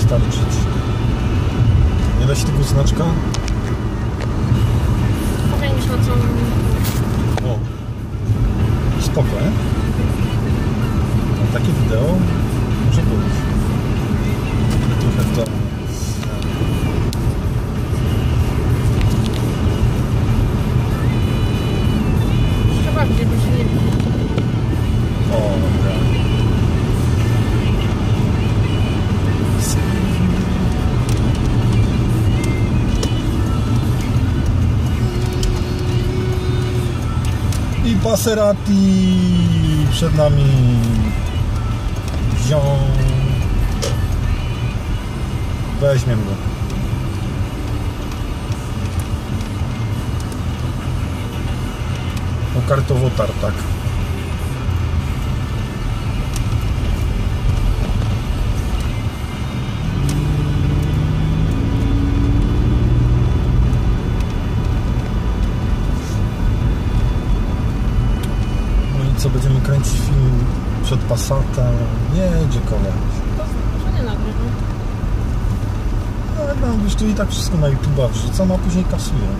wystarczyć. Nie da się tego znaczka? Powiększyć na co? O, spoko, nie? Takie wideo może być. Trochę to... Jeszcze bardziej by się nie... O, dobra. I Passerati przed nami. Zią. Weźmiemy go. O, kartowo tartak. Co, będziemy kręcić film przed Passatem? Nie, dziękuję. To nie nagrywam. No, wiesz, tu i tak wszystko na YouTube'a wrzucam, a później kasuję.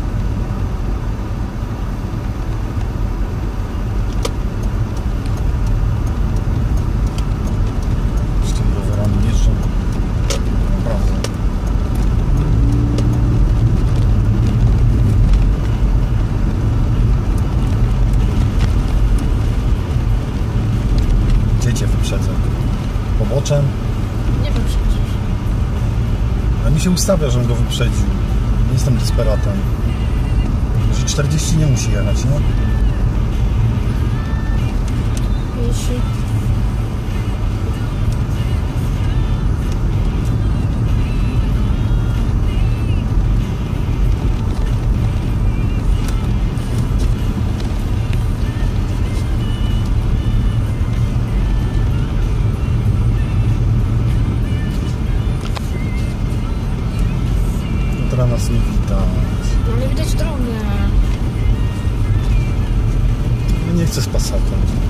Z tymi rowerami jeżdżą. Naprawdę. Cię wyprzedzę. Poboczem. Nie wyprzedzisz. A mi się ustawia, żebym go wyprzedził. Nie jestem desperatem. Że 40 nie musi jechać, nie? Jeśli... Nas nie widać. No nie widać drogę. Nie chcę z Passatem.